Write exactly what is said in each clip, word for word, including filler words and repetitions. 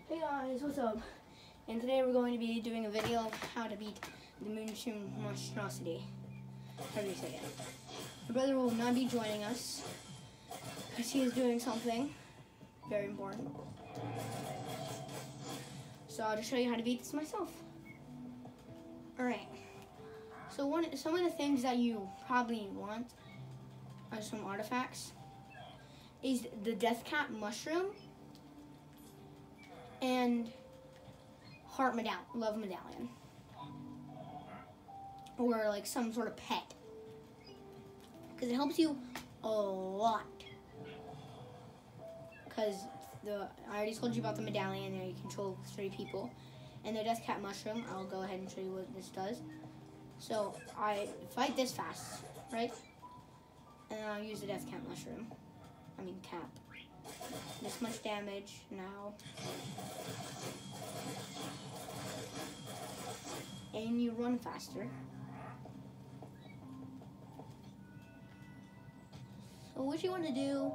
Hey guys, what's up? And today we're going to be doing a video of how to beat the Moonshroom monstrosity. How do you say it? My brother will not be joining us because he is doing something very important. So I'll just show you how to beat this myself. Alright. So one some of the things that you probably want as some artifacts is the Death Cap mushroom and heart medallion, love medallion, or like some sort of pet, because it helps you a lot. Because the I already told you about the medallion, and you control three people, and the Death Cap mushroom. I'll go ahead and show you what this does. So I fight this fast, right? And then I'll use the Death Cap mushroom. I mean cap. This much damage now. And you run faster. So what you want to do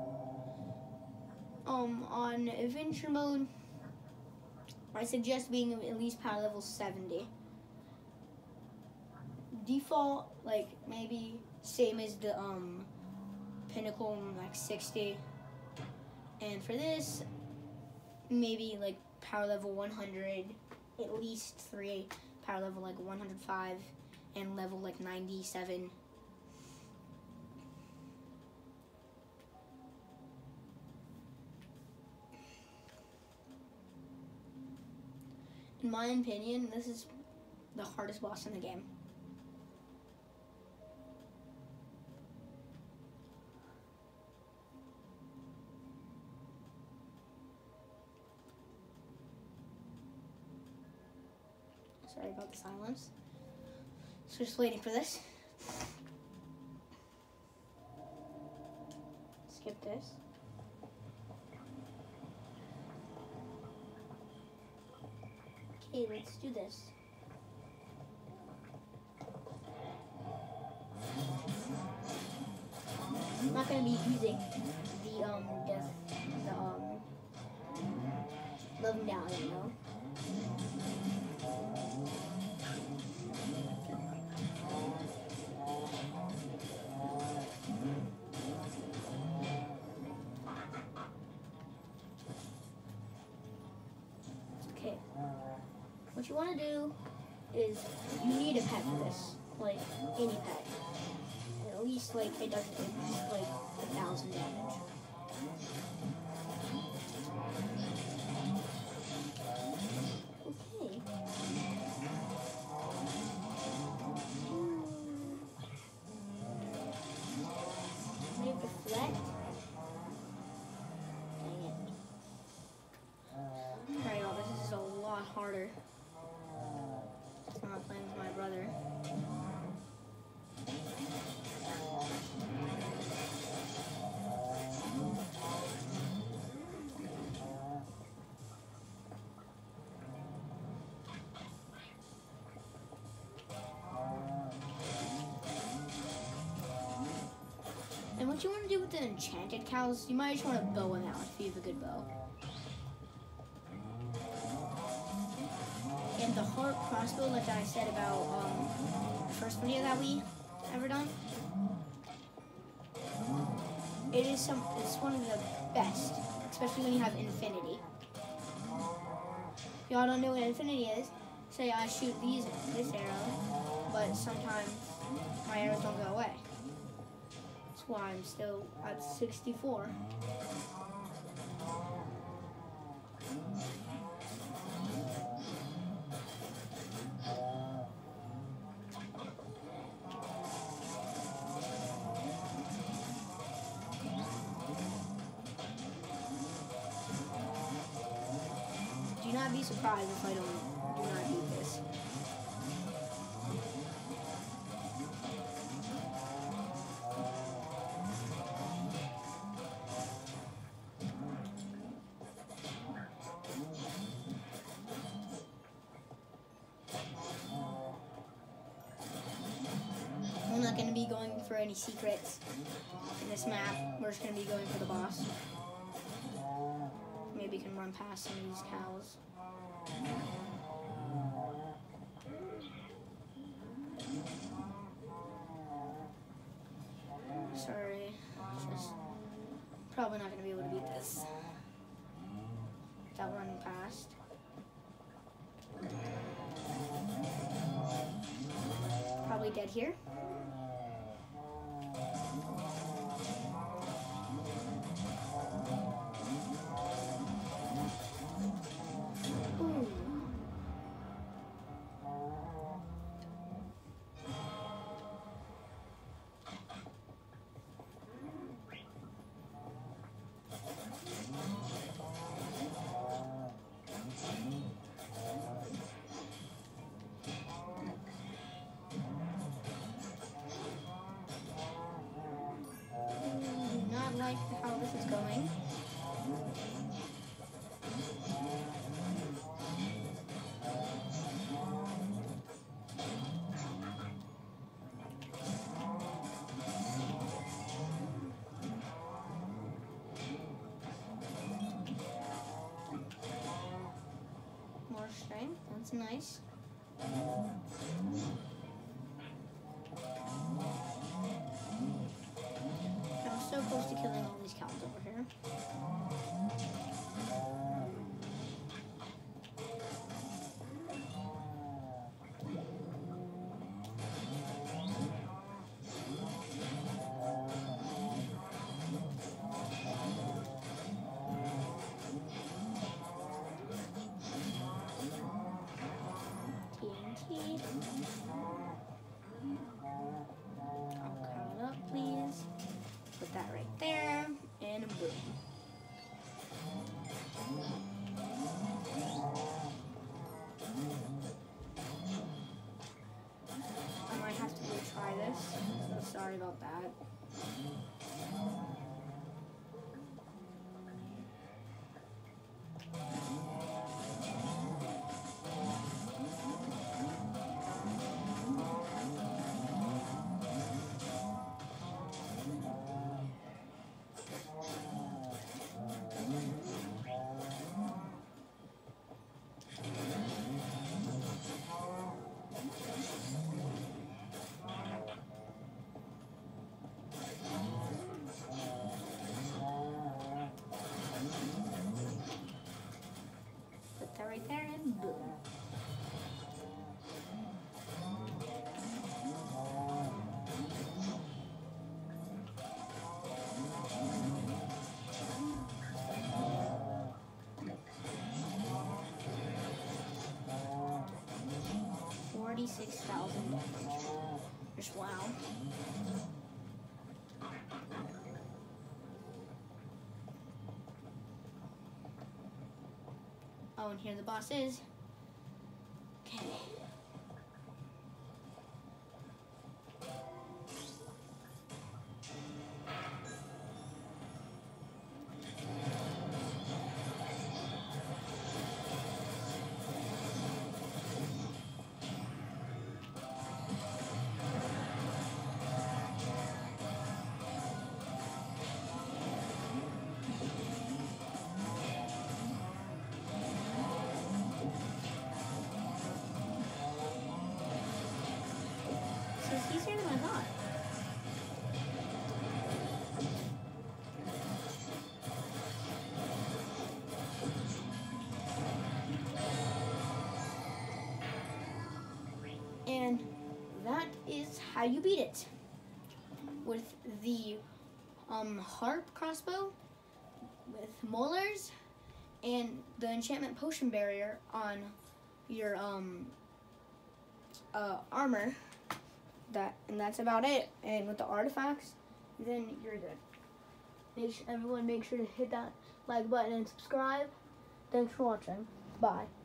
um, on adventure mode, I suggest being at least power level seventy. Default, like maybe same as the um, pinnacle, like sixty. And for this, maybe like power level one hundred, at least three, power level like one hundred five, and level like ninety-seven. In my opinion, this is the hardest boss in the game. Sorry about the silence. So just waiting for this. Skip this. Okay, let's do this. I'm not gonna be using the um death the um love medallion though. Okay, what you want to do is you need a pet for this, like any pet. At least like it doesn't do like a thousand damage. Okay. Maybe deflect. Dang it. Alright, y'all, this is a lot harder. I'm not playing with my brother. And what you want to do with the enchanted cows, you might just want to bow them out if you have a good bow. And the heart crossbow, like I said about um, the first video that we ever done, it is some. It's one of the best, especially when you have infinity. If y'all don't know what infinity is, say I shoot these this arrow, but sometimes my arrows don't go away. That's why I'm still at sixty-four. Do not be surprised if I don't do not beat this. I'm not going to be going for any secrets in this map. We're just going to be going for the boss. Maybe you can run run past some of these cows. Sorry, just probably not gonna be able to beat this without running past. Probably dead here. Ooh. Not like how this is going. More strength, that's nice. I'm so close to killing all these cows over here. T N T. I'll cut it up, please. Put that right there, and boom. I might have to retry this, so sorry about that. Put that right there, and boom. Forty-six thousand damage. Just wow. Oh, and here the boss is. Okay. It's easier than I thought. And that is how you beat it. With the um, harp crossbow, with molars, and the enchantment potion barrier on your um, uh, armor. That and that's about it. And with the artifacts, then you're good. Make sure, everyone make sure to hit that like button and subscribe. Thanks for watching. Bye.